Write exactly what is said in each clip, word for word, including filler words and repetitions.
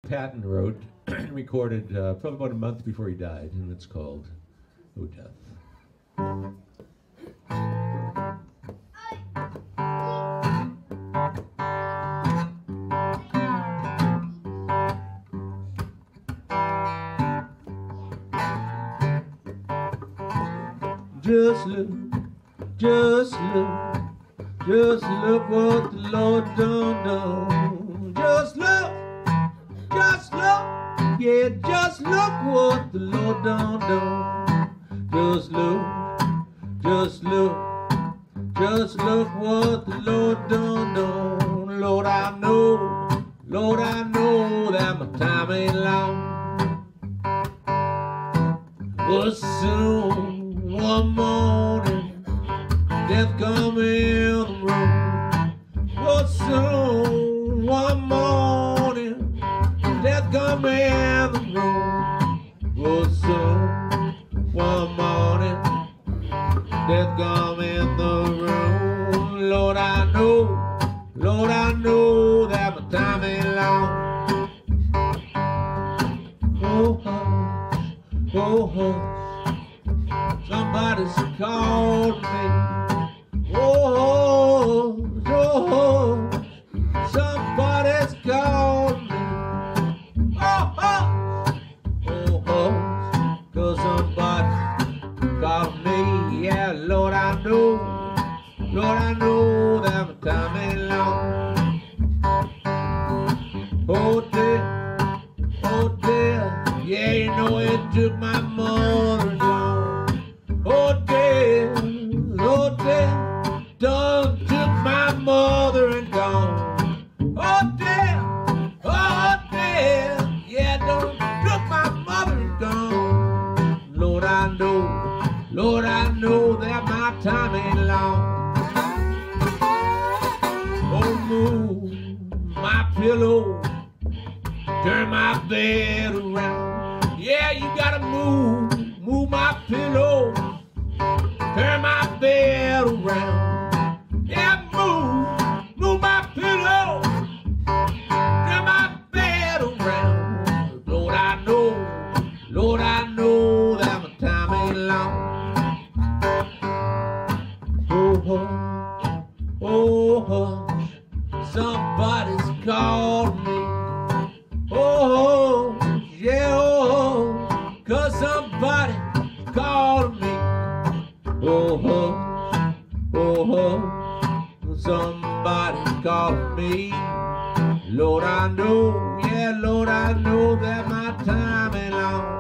Patton wrote and recorded uh, probably about a month before he died, and it's called "Oh Death." Just look, just look, just look what the Lord done done. Just look, just look, yeah, just look what the Lord done done. Just look, just look, just look what the Lord done done. Lord, I know, Lord, I know that my time ain't long. But soon, one morning, death come in the room. But soon, one morning, death come in the room. But soon, one morning, death come in the room. Lord, I know, Lord, I know that my time ain't long. Oh, hush, oh, hush. Somebody's called me. Oh, oh, somebody's called me. Oh, oh, oh, oh, cause somebody called me. Yeah, Lord, I know, Lord, I know that my time ain't long. Oh, dear, oh, dear, yeah, you know it took my mother long. Oh dear, oh dear, done took my mother and gone. Oh dear, oh dear, yeah, done took my mother and gone. Lord, I know, Lord, I know that my time ain't long. Oh, move my pillow, turn my bed around. Yeah, you gotta move, move my pillow, turn my bed around. Yeah, move, move my pillow, turn my bed around. Lord, I know, Lord, I know that my time ain't long. Oh, hush, oh, hush, somebody's called me. Oh, yeah, oh, cause somebody called me. Oh, hush, oh, hush, somebody called me. Lord, I know, yeah, Lord, I know that my time ain't long.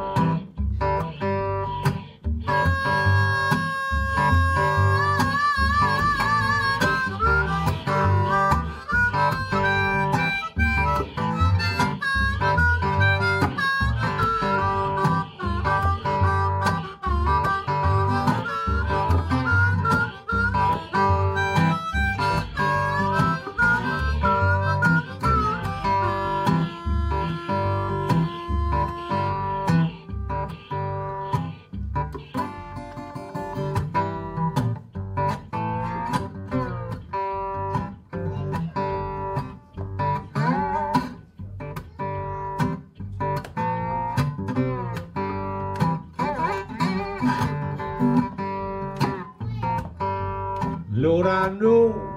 Lord, I know,